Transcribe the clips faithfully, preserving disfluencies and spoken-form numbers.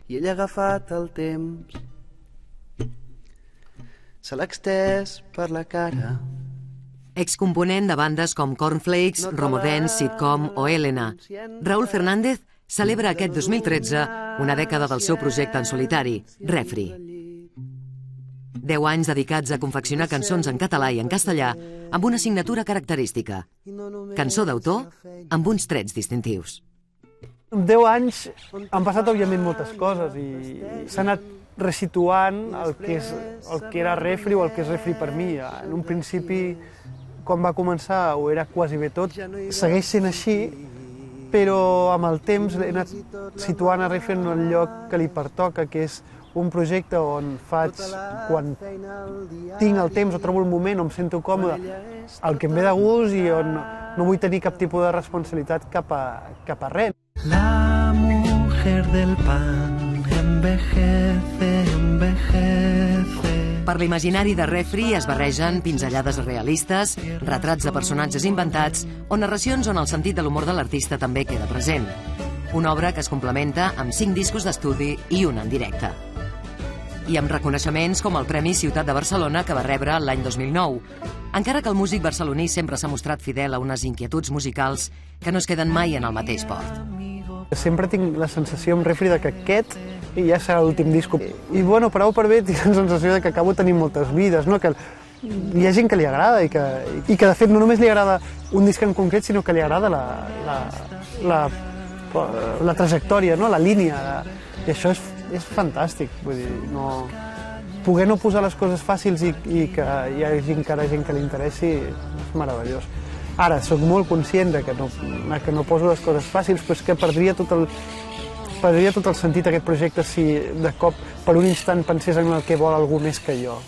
i ell ha agafat el temps. Se l'ha extès per la cara. Excomponent de bandes com Cornflakes, Romodance, Sitcom o Helena, Raúl Fernández celebra aquest dos mil tretze una dècada del seu projecte en solitari, Refri. Deu anys dedicats a confeccionar cançons en català i en castellà amb una signatura característica. Cançó d'autor amb uns trets distintius. En deu anys han passat, òbviament, moltes coses i s'ha anat resituant el que, és, el que era Refri o el que és Refri per mi. En un principi, quan va començar, ho era quasi bé tot. Segueix sent així, però amb el temps he anat situant a Refri en el lloc que li pertoca, que és un projecte on faig, quan tinc el temps o trobo el moment on em sento còmode, el que em ve de gust i on no vull tenir cap tipus de responsabilitat cap a, cap a res. La mujer del pan envejece, envejece. Per l'imaginari de Refri es barregen pinzellades realistes, retrats de personatges inventats o narracions on el sentit de l'humor de l'artista també queda present. Una obra que es complementa amb cinc discos d'estudi i un en directe. I amb reconeixements com el Premi Ciutat de Barcelona que va rebre l'any dos mil nou, encara que el músic barceloní sempre s'ha mostrat fidel a unes inquietuds musicals que no es queden mai en el mateix port. Sempre tinc la sensació amb Refri de que aquest ja serà l'últim disc. I bueno, per A o per B tinc la sensació de que acabo tenint moltes vides, no? Que hi ha gent que li agrada i que, i que de fet no només li agrada un disc en concret, sinó que li agrada la, la, la, la trajectòria, no? La línia. I això és, és fantàstic. Vull dir, no, poder no posar les coses fàcils i, i que hi hagi encara gent que li interessi és meravellós. Ara, sóc molt conscient de que no, que no poso les coses fàcils, però és que perdria tot el, perdria tot el sentit aquest projecte si de cop per un instant pensés en el que vol algú més que jo.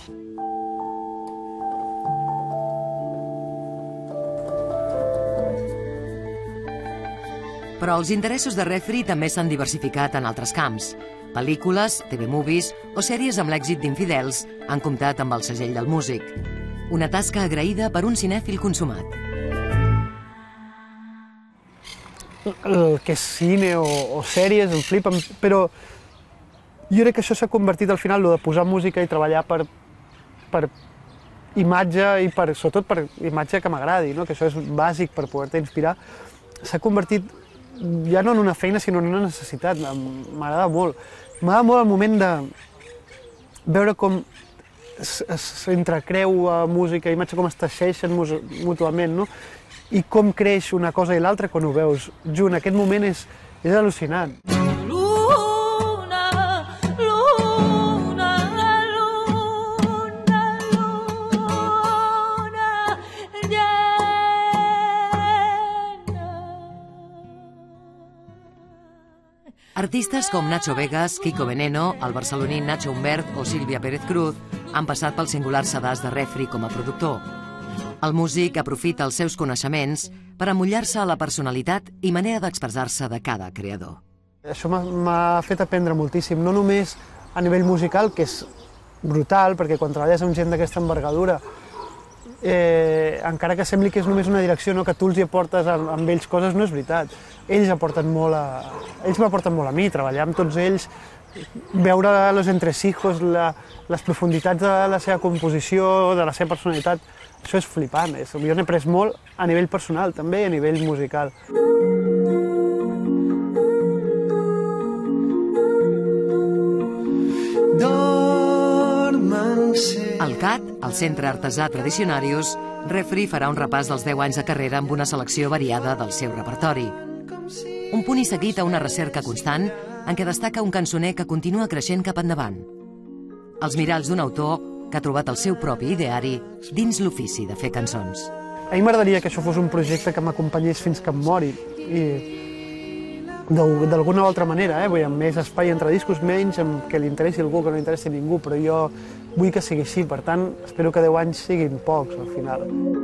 Però els interessos de Refri també s'han diversificat en altres camps. Pel·lícules, T V Movies o sèries amb l'èxit d'Infidels han comptat amb el segell del músic. Una tasca agraïda per un cinèfil consumat. El que és cine o, o sèries em flipen, però jo crec que això s'ha convertit al final, lo de posar música i treballar per, per imatge i per, sobretot per imatge que m'agradi, no? Que això és bàsic per poder-te inspirar, s'ha convertit ja no en una feina sinó en una necessitat. M'agrada molt. M'agrada molt el moment de veure com s'entrecreua música i imatge, com es teixeixen mútuament, no? I com creix una cosa i l'altra quan ho veus junt. Aquest moment és, és al·lucinant. Luna, luna, luna, luna llena. Artistes com Nacho Vegas, Kiko Veneno, el barceloní Nacho Humbert o Sílvia Pérez Cruz han passat pel singular sedàs de Refri com a productor. El músic aprofita els seus coneixements per amollar-se a la personalitat i manera d'expressar-se de cada creador. Això m'ha fet aprendre moltíssim, no només a nivell musical, que és brutal, perquè quan treballes amb gent d'aquesta envergadura, eh, encara que sembli que és només una direcció, no, que tu els hi aportes amb, amb ells coses, no és veritat. Ells aporten molt a, ells m'aporten molt a mi, treballar amb tots ells, veure los entresijos, la, les profunditats de la seva composició, de la seva personalitat, això és flipant. És, jo n'he après molt a nivell personal, també a nivell musical. Al C A T, el Centre Artesà Tradicionarius, Refri farà un repàs dels deu anys de carrera amb una selecció variada del seu repertori. Un punt i seguit a una recerca constant en què destaca un cançoner que continua creixent cap endavant. Els miralls d'un autor que ha trobat el seu propi ideari dins l'ofici de fer cançons. A mi m'agradaria que això fos un projecte que m'acompanyés fins que em mori. I d'alguna o altra manera, eh? Vull dir, amb més espai entre discos, menys, amb que li interessi algú, que no li interessi ningú, però jo vull que sigui així, per tant, espero que deu anys siguin pocs al final.